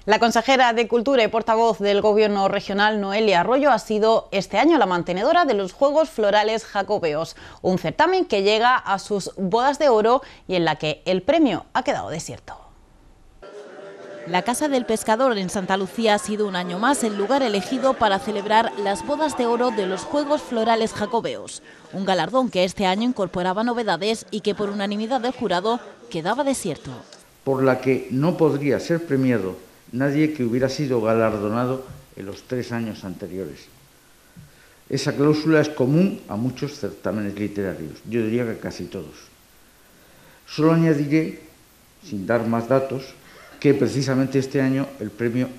La consejera de Cultura y portavoz del Gobierno regional, Noelia Arroyo, ha sido este año la mantenedora de los Juegos Florales Jacobeos, un certamen que llega a sus bodas de oro y en la que el premio ha quedado desierto. La Casa del Pescador en Santa Lucía ha sido un año más el lugar elegido para celebrar las bodas de oro de los Juegos Florales Jacobeos, un galardón que este año incorporaba novedades y que por unanimidad del jurado quedaba desierto. Por la que no podría ser premiado nadie que hubiera sido galardonado en los 3 años anteriores. Esa cláusula es común a muchos certámenes literarios, yo diría que casi todos. Solo añadiré, sin dar más datos, que precisamente este año el premio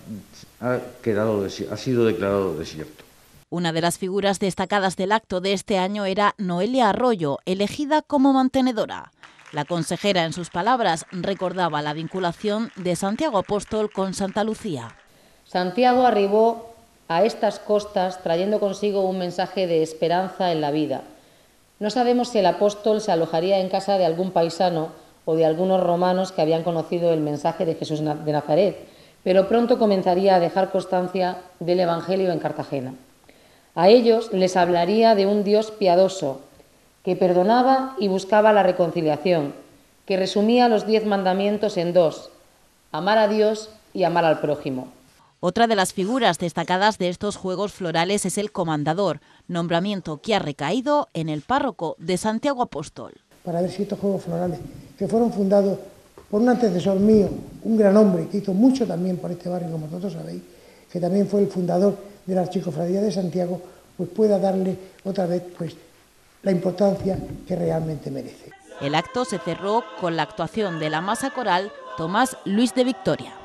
ha sido declarado desierto. Una de las figuras destacadas del acto de este año era Noelia Arroyo, elegida como mantenedora. La consejera, en sus palabras, recordaba la vinculación de Santiago Apóstol con Santa Lucía. Santiago arribó a estas costas trayendo consigo un mensaje de esperanza en la vida. No sabemos si el apóstol se alojaría en casa de algún paisano o de algunos romanos que habían conocido el mensaje de Jesús de Nazaret, pero pronto comenzaría a dejar constancia del Evangelio en Cartagena. A ellos les hablaría de un Dios piadoso, que perdonaba y buscaba la reconciliación, que resumía los 10 mandamientos en 2, amar a Dios y amar al prójimo. Otra de las figuras destacadas de estos Juegos Florales es el comandador, nombramiento que ha recaído en el párroco de Santiago Apóstol. Para ver si estos Juegos Florales, que fueron fundados por un antecesor mío, un gran hombre que hizo mucho también por este barrio, como vosotros sabéis, que también fue el fundador de la Archicofradía de Santiago, pues pueda darle otra vez la importancia que realmente merece. El acto se cerró con la actuación de la masa coral Tomás Luis de Victoria.